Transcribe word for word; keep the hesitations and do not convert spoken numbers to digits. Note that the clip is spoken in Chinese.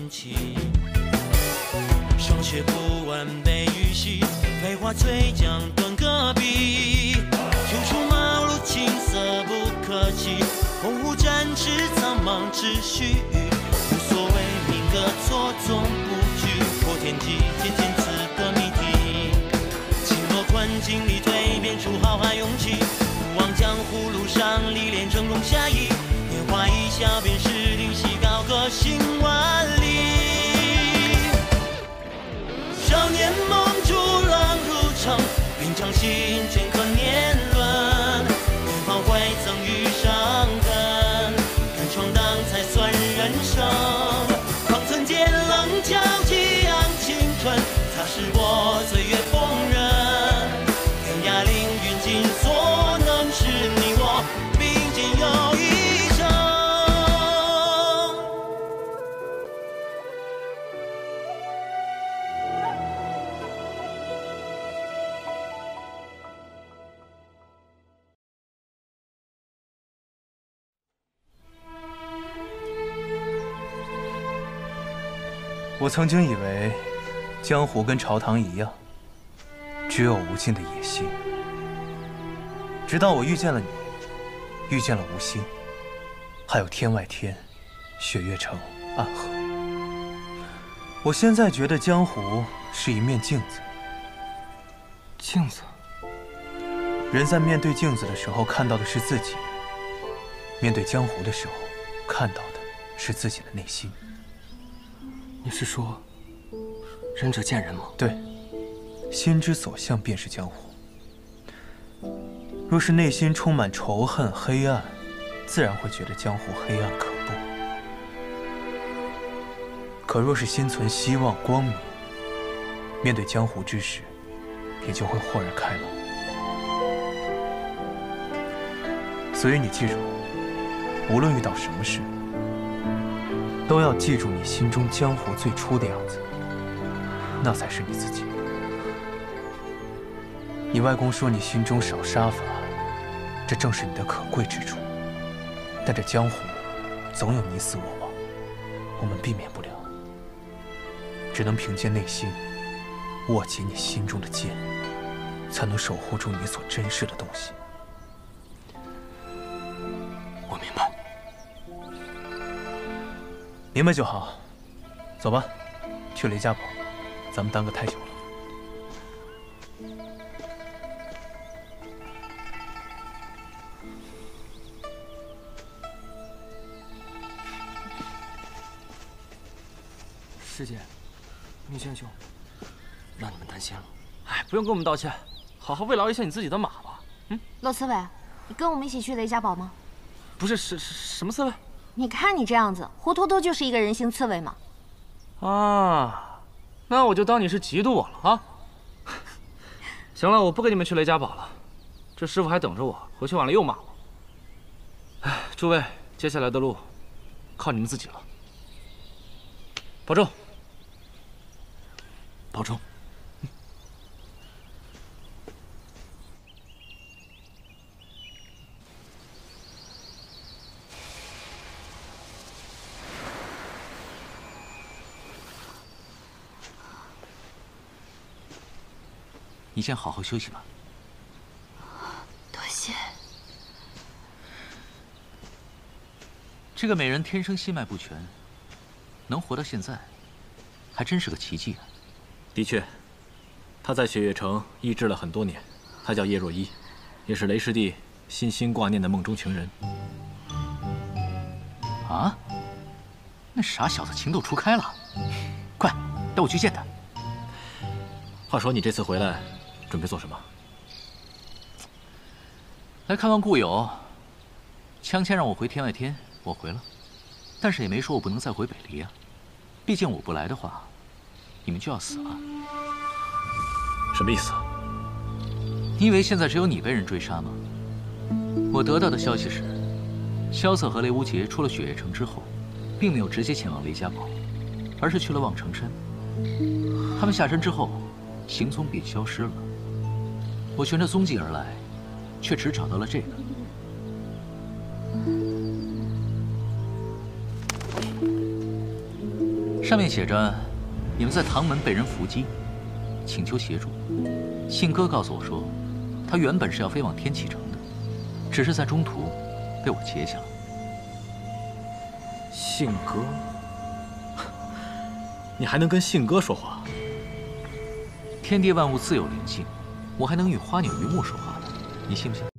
天气。霜雪不完被雨洗，飞花翠江断戈壁。秋出茅庐青色不可及，鸿鹄展翅苍茫只须臾。无所谓鸣歌错综不惧，破天际渐渐此个谜题。轻罗困境里蜕变出浩瀚勇气，不忘江湖路上历练峥嵘侠义。年华一笑便是灵犀，高歌行万里。少年梦逐浪入城，并将心镌刻年轮。年华未曾遇伤痕，敢闯荡才算人生。方寸间棱角激昂青春，擦拭我岁月风刃。天涯凌云尽，所能是你我并肩又一生。 我曾经以为，江湖跟朝堂一样，只有无尽的野心。直到我遇见了你，遇见了吴心，还有天外天、雪月城、暗河。我现在觉得江湖是一面镜子。 镜子。 人在面对镜子的时候看到的是自己，面对江湖的时候看到的是自己的内心。 你是说，仁者见仁吗？ 对，心之所向便是江湖。若是内心充满仇恨、黑暗，自然会觉得江湖黑暗可怖。可若是心存希望、光明，面对江湖之时，也就会豁然开朗。所以你记住，无论遇到什么事，都要记住你心中江湖最初的样子，那才是你自己。你外公说你心中少杀伐，这正是你的可贵之处。但这江湖总有你死我亡，我们避免不了，只能凭借内心，握紧你心中的剑，才能守护住你所珍视的东西。 我明白。 明白就好，走吧，去雷家堡，咱们耽搁太久了。 师姐，明轩兄，让你们担心了。 哎，不用跟我们道歉，好好慰劳一下你自己的马吧。嗯， 骆刺猬，你跟我们一起去雷家堡吗？ 不是，什什么刺猬？ 你看你这样子，活脱脱就是一个人形刺猬嘛！ 啊，那我就当你是嫉妒我了啊！行了，我不跟你们去雷家堡了，这师傅还等着我，回去晚了又骂我。哎，诸位，接下来的路靠你们自己了，保重。 保重。 你先好好休息吧。 多谢。 这个美人天生心脉不全，能活到现在，还真是个奇迹啊。 的确，她在雪月城医治了很多年，她叫叶若依，也是雷师弟心心挂念的梦中情人。 啊？那傻小子情窦初开了，快带我去见他。 话说你这次回来，准备做什么？ 来看望故友。枪签让我回天外天，我回了，但是也没说我不能再回北离啊。毕竟我不来的话，你们就要死了。 什么意思？ 你以为现在只有你被人追杀吗？我得到的消息是，萧瑟和雷无节出了雪月城之后，并没有直接前往雷家堡，而是去了望城山。他们下山之后，行踪便消失了。我循着踪迹而来，却只找到了这个。 上面写着你们在唐门被人伏击，请求协助。信鸽告诉我说，他原本是要飞往天启城的，只是在中途被我截下了。 信鸽？你还能跟信鸽说话？ 天地万物自有灵性，我还能与花鸟鱼木说话呢，你信不信？